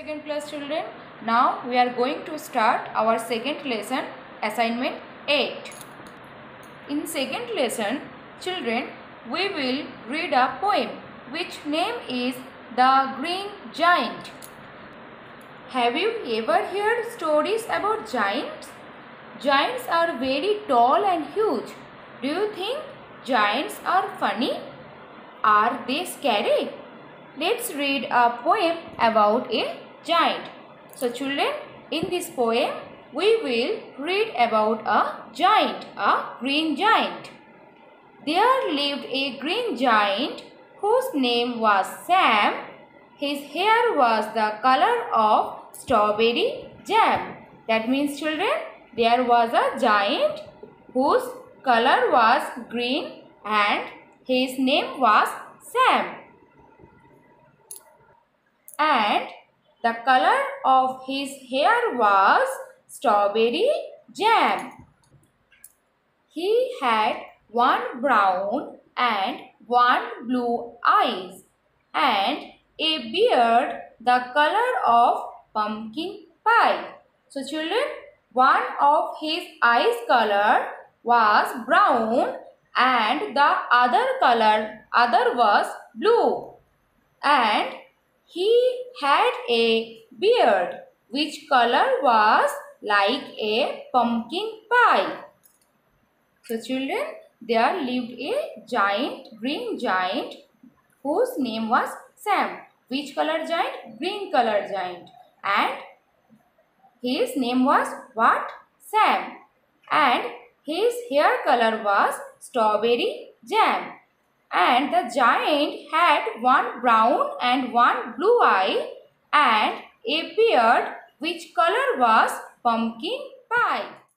Second class children, now we are going to start our second lesson, assignment 8. In second lesson, children, we will read a poem which name is The Green Giant. Have you ever heard stories about giants? Giants are very tall and huge. Do you think giants are funny? Are they scary? Let's read a poem about a giant. So children, in this poem, we will read about a giant, a green giant. There lived a green giant whose name was Sam. His hair was the color of strawberry jam. That means children, there was a giant whose color was green and his name was Sam. And the color of his hair was strawberry jam. He had one brown and one blue eyes and a beard the color of pumpkin pie. So children, one of his eyes color was brown and the other was blue. And he had a beard which color was like a pumpkin pie. So children, there lived a giant, green giant whose name was Sam. Which color giant? Green color giant. And his name was what? Sam. And his hair color was strawberry jam. And the giant had one brown and one blue eye and a beard which color was pumpkin pie.